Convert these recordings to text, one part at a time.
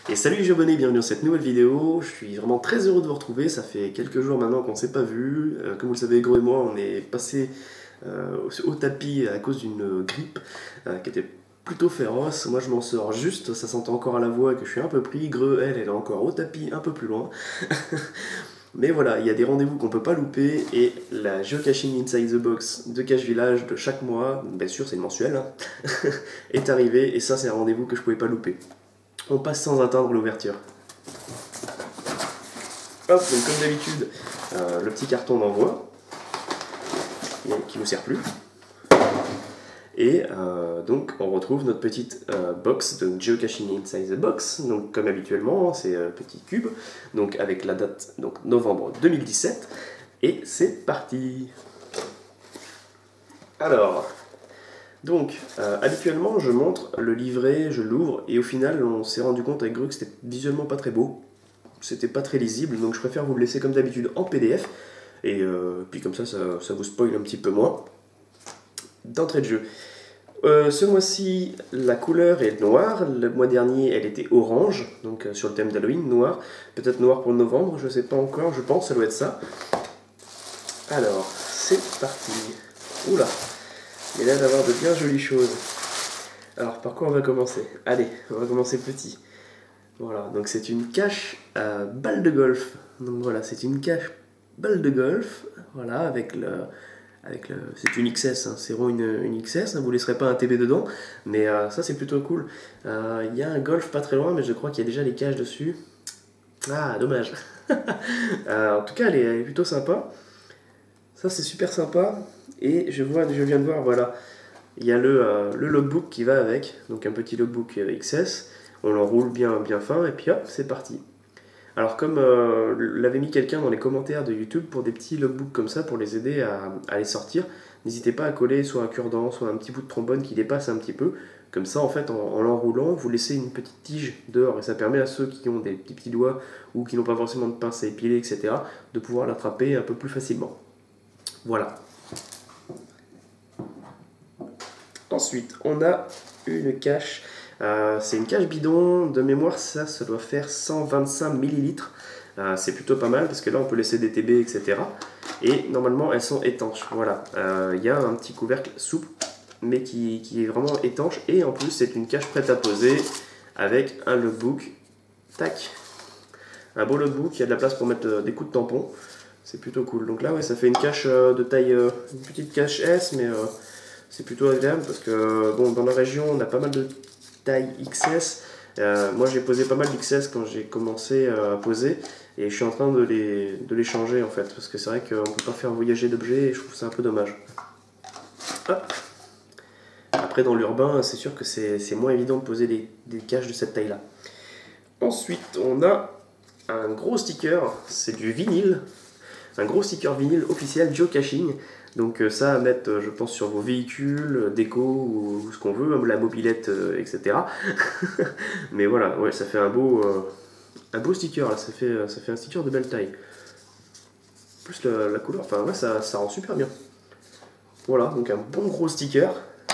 Et salut les abonnés, bienvenue dans cette nouvelle vidéo. Je suis vraiment très heureux de vous retrouver, ça fait quelques jours maintenant qu'on ne s'est pas vu. Comme vous le savez, Gros et moi, on est passé au tapis à cause d'une grippe qui était plutôt féroce. Moi je m'en sors juste, ça s'entend encore à la voix que je suis un peu pris. Greux, elle est encore au tapis un peu plus loin. Mais voilà, il y a des rendez-vous qu'on peut pas louper et la Geocaching Inside the Box de Cache Village de chaque mois, bien sûr c'est mensuel, hein, est arrivée et ça c'est un rendez-vous que je pouvais pas louper. On passe sans attendre l'ouverture. Hop, donc comme d'habitude, le petit carton d'envoi, qui ne nous sert plus. Et donc on retrouve notre petite box de Geocaching Inside the Box, donc comme habituellement, c'est petit cube, donc avec la date donc novembre 2017, et c'est parti. Alors, donc habituellement je montre le livret, je l'ouvre, et au final on s'est rendu compte avec Gru que c'était visuellement pas très beau, c'était pas très lisible, donc je préfère vous le laisser comme d'habitude en PDF, et puis comme ça vous spoil un petit peu moins. D'entrée de jeu. Ce mois-ci, la couleur est noire. Le mois dernier, elle était orange, donc sur le thème d'Halloween, noir. Peut-être noir pour novembre, je sais pas encore, je pense, ça doit être ça. Alors, c'est parti. Oula, il y a l'air d'avoir de bien jolies choses. Alors, par quoi on va commencer? Allez, on va commencer petit. Voilà, donc c'est une cache à balle de golf. Donc voilà, c'est une cache balle de golf, voilà, c'est une XS, hein, c'est vraiment une XS, hein, vous ne laisserez pas un TB dedans, mais ça c'est plutôt cool. Il y a un golf pas très loin, mais je crois qu'il y a déjà les caches dessus. Ah, dommage. En tout cas, elle est plutôt sympa. Ça c'est super sympa. Et je viens de voir, voilà, il y a le logbook qui va avec, donc un petit logbook XS. On l'enroule bien fin, et puis hop, c'est parti. Alors comme l'avait mis quelqu'un dans les commentaires de YouTube pour des petits logbooks comme ça, pour les aider à les sortir, n'hésitez pas à coller soit un cure-dent, soit un petit bout de trombone qui dépasse un petit peu. Comme ça, en fait, en l'enroulant, vous laissez une petite tige dehors, et ça permet à ceux qui ont des petits doigts ou qui n'ont pas forcément de pince à épiler, etc., de pouvoir l'attraper un peu plus facilement. Voilà. Ensuite, on a une cache. C'est une cache bidon, de mémoire ça doit faire 125 millilitres. C'est plutôt pas mal parce que là on peut laisser des TB, etc. Et normalement elles sont étanches. Voilà, il y a un petit couvercle souple mais qui est vraiment étanche. Et en plus c'est une cache prête à poser avec un logbook. Tac, un beau logbook, il y a de la place pour mettre des coups de tampon. C'est plutôt cool. Donc là ouais, ça fait une cache de taille, une petite cache S, mais c'est plutôt agréable parce que bon, dans la région on a pas mal de taille XS. Moi j'ai posé pas mal d'XS quand j'ai commencé à poser et je suis en train de les changer en fait parce que c'est vrai qu'on ne peut pas faire voyager d'objets et je trouve ça un peu dommage. Hop. Après dans l'urbain c'est sûr que c'est moins évident de poser des caches de cette taille là. Ensuite on a un gros sticker, c'est du vinyle, un gros sticker vinyle officiel Geocaching. Donc ça à mettre, je pense, sur vos véhicules, déco ou ce qu'on veut, la mobilette, etc. Mais voilà, ouais, ça fait un beau sticker, là. Ça fait un sticker de belle taille. Plus la couleur, enfin ouais, ça rend super bien. Voilà, donc un bon gros sticker.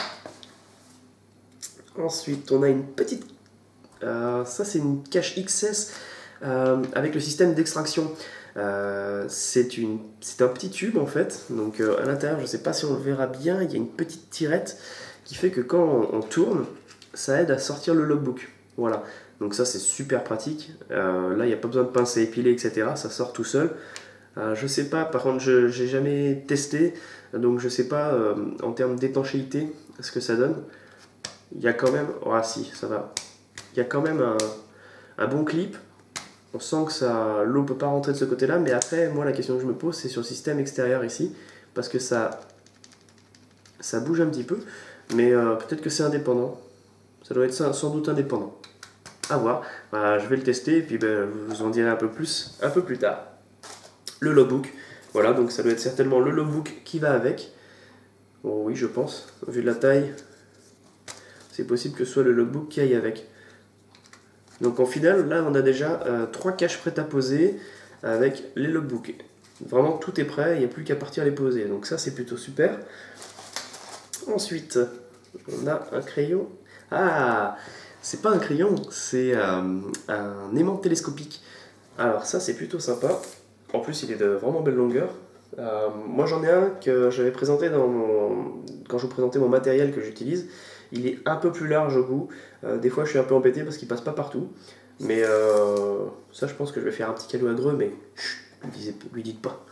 Ensuite, on a une petite... ça, c'est une cache XS avec le système d'extraction. C'est un petit tube en fait, donc à l'intérieur, je ne sais pas si on le verra bien, il y a une petite tirette qui fait que quand on tourne, ça aide à sortir le logbook. Voilà, donc ça c'est super pratique. Là, il n'y a pas besoin de pince à épiler, etc. Ça sort tout seul. Je sais pas, par contre, je n'ai jamais testé, donc je sais pas en termes d'étanchéité ce que ça donne. Il y a quand même, ah si, ça va. Il y a quand même un bon clip. On sent que l'eau ne peut pas rentrer de ce côté-là, mais après, moi, la question que je me pose, c'est sur le système extérieur ici, parce que ça bouge un petit peu, mais peut-être que c'est indépendant. Ça doit être sans doute indépendant. À voir. Je vais le tester, et puis je vous en dirai un peu plus tard. Le logbook. Voilà, donc ça doit être certainement le logbook qui va avec. Bon, oui, je pense. Vu la taille, c'est possible que ce soit le logbook qui aille avec. Donc en final, là on a déjà 3 caches prêtes à poser avec les logbooks. Vraiment tout est prêt, il n'y a plus qu'à partir les poser. Donc ça c'est plutôt super. Ensuite, on a un crayon. Ah, C'est pas un crayon, c'est un aimant télescopique. Alors ça c'est plutôt sympa. En plus il est de vraiment belle longueur. Moi j'en ai un que j'avais présenté quand je vous présentais mon matériel que j'utilise. Il est un peu plus large au bout. Des fois je suis un peu embêté parce qu'il passe pas partout. Mais ça je pense que je vais faire un petit cadeau à Greux, mais chut, lui dites pas.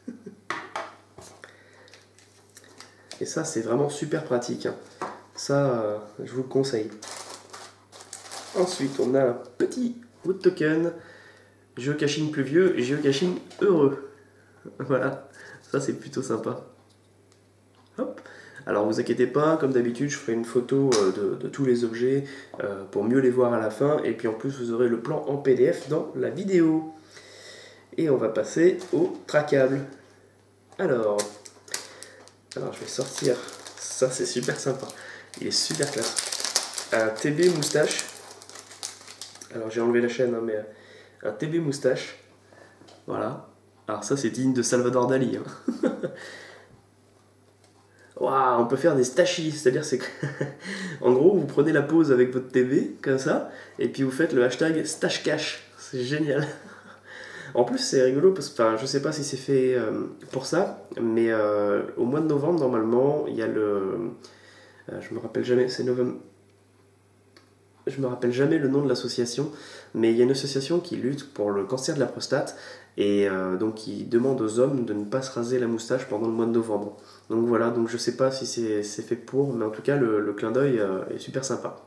Et ça c'est vraiment super pratique, hein. Ça je vous le conseille. Ensuite on a un petit wood token. Géocaching pluvieux, géocaching heureux. Voilà, ça c'est plutôt sympa. Hop. Alors vous inquiétez pas, comme d'habitude je ferai une photo de tous les objets pour mieux les voir à la fin, et puis en plus vous aurez le plan en PDF dans la vidéo. Et on va passer au trackable. Alors je vais sortir, ça c'est super sympa, il est super classe. Un TB moustache. Alors j'ai enlevé la chaîne, hein, mais un TB moustache. Voilà. Alors ça c'est digne de Salvador Dali, hein. Waouh, on peut faire des stashis, c'est-à-dire c'est que en gros vous prenez la pose avec votre TV comme ça et puis vous faites le hashtag stashcash. C'est génial. En plus c'est rigolo parce que je sais pas si c'est fait pour ça, mais au mois de novembre normalement il y a je me rappelle jamais, c'est novembre. Je me rappelle jamais le nom de l'association, mais il y a une association qui lutte pour le cancer de la prostate et donc qui demande aux hommes de ne pas se raser la moustache pendant le mois de novembre. Donc voilà, donc je sais pas si c'est fait pour, mais en tout cas le clin d'œil est super sympa.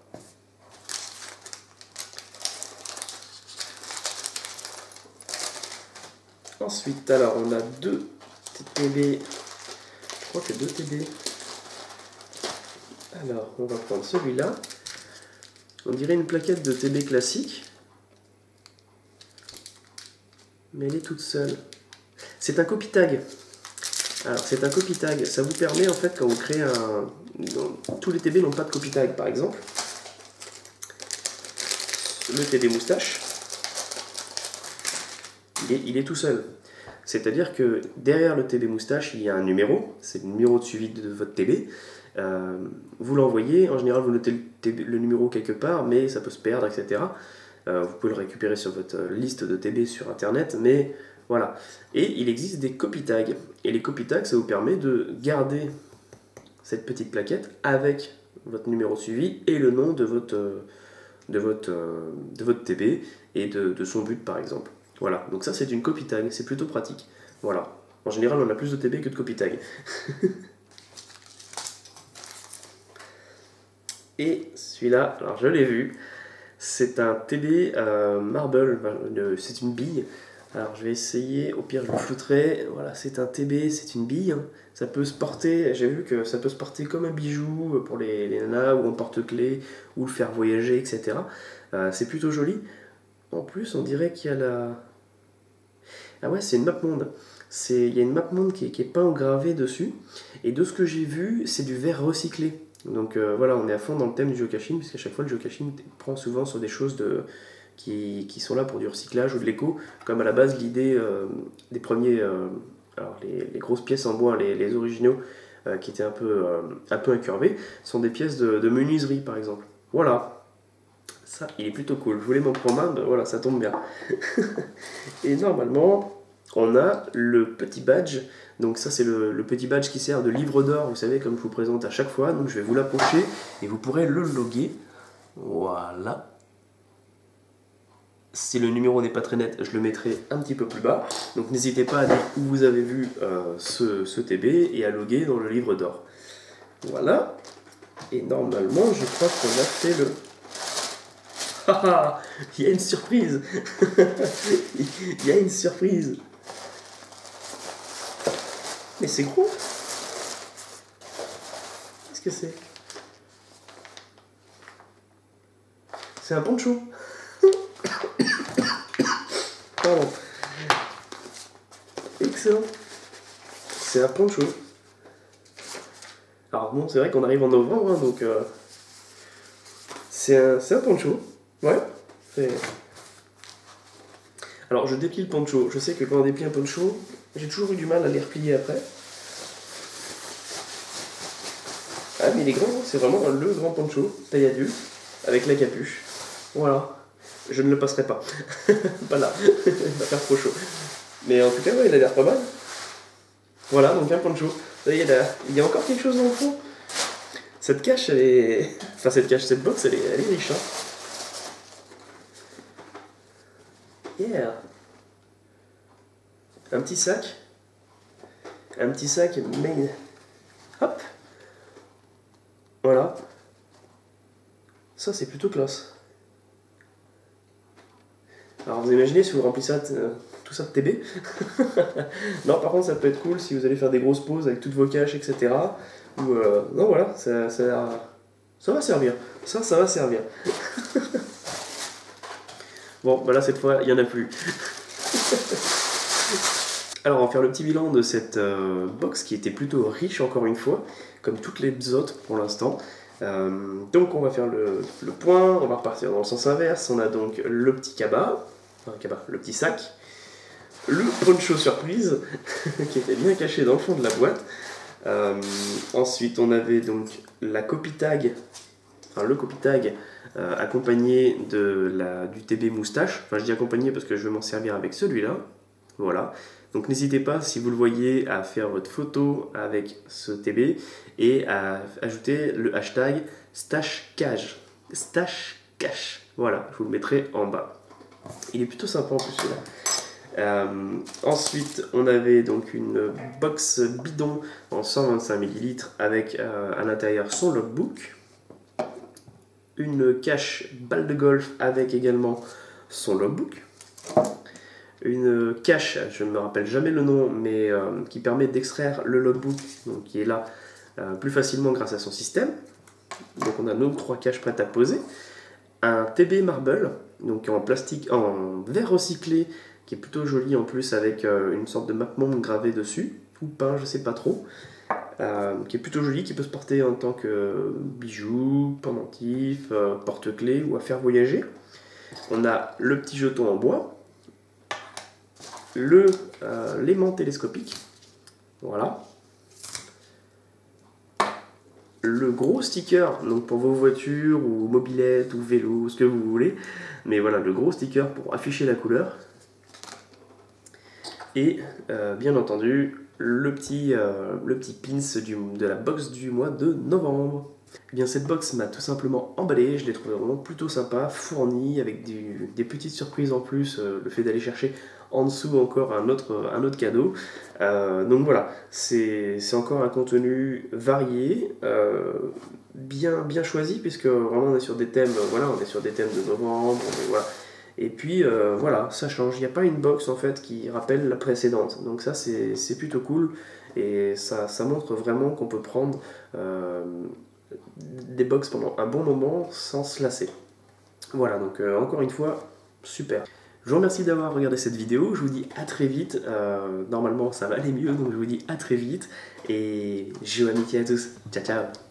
Ensuite, alors on a deux TB, je crois que deux TB. Alors on va prendre celui-là. On dirait une plaquette de TB classique, mais elle est toute seule. C'est un copy tag. Alors c'est un copy tag, ça vous permet en fait quand vous créez tous les TB n'ont pas de copy tag par exemple. Le TB moustache, il est tout seul. C'est-à-dire que derrière le TB moustache, il y a un numéro, c'est le numéro de suivi de votre TB. Vous l'envoyez, en général vous notez le numéro quelque part, mais ça peut se perdre, etc. Vous pouvez le récupérer sur votre liste de TB sur internet, mais voilà. Et il existe des copy tags. Et les copy tags, ça vous permet de garder cette petite plaquette avec votre numéro de suivi et le nom de votre TB et de son but par exemple. Voilà, donc ça c'est une copy tag, c'est plutôt pratique. Voilà. En général on a plus de TB que de copy tag. Et celui-là, alors je l'ai vu, c'est un TB marble, c'est une bille. Alors je vais essayer, au pire je le flouterai. Voilà, c'est un TB, c'est une bille, hein. Ça peut se porter, j'ai vu que ça peut se porter comme un bijou pour les nanas ou en porte-clés ou le faire voyager, etc. C'est plutôt joli. En plus, on dirait qu'il y a la... Ah ouais, c'est une map monde. Il y a une map monde qui est peint ou gravée dessus. Et de ce que j'ai vu, c'est du verre recyclé. Donc voilà, on est à fond dans le thème du geocaching, puisqu'à chaque fois le geocaching prend souvent sur des choses qui sont là pour du recyclage ou de l'éco, comme à la base l'idée des premiers, alors les grosses pièces en bois, les originaux, qui étaient un peu incurvés, sont des pièces de menuiserie par exemple. Voilà, ça il est plutôt cool, je voulais m'en prendre un, ben voilà, ça tombe bien. Et normalement, on a le petit badge. Donc ça c'est le petit badge qui sert de livre d'or, vous savez, comme je vous présente à chaque fois. Donc je vais vous l'approcher et vous pourrez le loguer. Voilà. Si le numéro n'est pas très net, je le mettrai un petit peu plus bas. Donc n'hésitez pas à dire où vous avez vu ce TB et à loguer dans le livre d'or. Voilà. Et normalement, je crois qu'on a fait le... Ah, il y a une surprise. Il y a une surprise. Mais c'est gros. Qu'est-ce que c'est? C'est un poncho. Pardon. Excellent. C'est un poncho. Alors bon, c'est vrai qu'on arrive en novembre, hein, donc c'est un poncho. Ouais. Alors je déplie le poncho. Je sais que quand on déplie un poncho, j'ai toujours eu du mal à les replier après. Ah mais il est grand, c'est vraiment le grand poncho, taille adulte, avec la capuche. Voilà. Je ne le passerai pas. Pas là. Il va faire trop chaud. Mais en tout cas, ouais, il a l'air pas mal. Voilà, donc un poncho. Vous voyez, il y a encore quelque chose dans le fond. Cette cache, elle est... Enfin, cette box, elle est riche. Hein. Yeah. Un petit sac. Un petit sac made. Hop. Voilà. Ça, c'est plutôt classe. Alors, vous imaginez si vous remplissez tout ça de TB. Non, par contre, ça peut être cool si vous allez faire des grosses pauses avec toutes vos caches, etc. Ou, non, voilà, ça va servir. Ça va servir. Bon, bah là, cette fois, il n'y en a plus. Alors, on va faire le petit bilan de cette box qui était plutôt riche, encore une fois, comme toutes les autres pour l'instant. Donc, on va faire le point, on va repartir dans le sens inverse. On a donc le petit le petit sac, le poncho surprise, qui était bien caché dans le fond de la boîte. Ensuite, on avait donc la copy tag, enfin le copy tag accompagné du TB moustache. Enfin, je dis accompagné parce que je vais m'en servir avec celui-là. Voilà. Donc n'hésitez pas, si vous le voyez, à faire votre photo avec ce TB et à ajouter le hashtag StashCache. StashCache. Voilà, je vous le mettrai en bas. Il est plutôt sympa en plus celui-là. Ensuite, on avait donc une box bidon en 125 ml avec à l'intérieur son logbook. Une cache balle de golf avec également son logbook. Une cache, je ne me rappelle jamais le nom, mais qui permet d'extraire le logbook, donc qui est là plus facilement grâce à son système. Donc on a nos 3 caches prêtes à poser. Un TB Marble, donc en plastique, en verre recyclé, qui est plutôt joli en plus avec une sorte de mapmonde gravé dessus, ou peint, je sais pas trop, qui est plutôt joli, qui peut se porter en tant que bijou, pendentif, porte-clés ou à faire voyager. On a le petit jeton en bois. L'aimant télescopique, voilà. Le gros sticker, donc pour vos voitures ou mobylettes ou vélos, ce que vous voulez, mais voilà, le gros sticker pour afficher la couleur. Et bien entendu, le petit pins de la box du mois de novembre. Eh bien, cette box m'a tout simplement emballé, je l'ai trouvé vraiment plutôt sympa, fournie, avec des petites surprises en plus, le fait d'aller chercher en dessous encore un autre cadeau. Donc voilà, c'est encore un contenu varié, bien choisi, puisque vraiment on est sur des thèmes, on est sur des thèmes de novembre, voilà. Et puis voilà, ça change, il n'y a pas une box en fait qui rappelle la précédente, donc ça c'est plutôt cool, et ça montre vraiment qu'on peut prendre des box pendant un bon moment sans se lasser. Voilà, donc encore une fois, super. Je vous remercie d'avoir regardé cette vidéo, je vous dis à très vite, normalement ça va aller mieux, donc je vous dis à très vite, et j'ai amitié à tous, ciao ciao.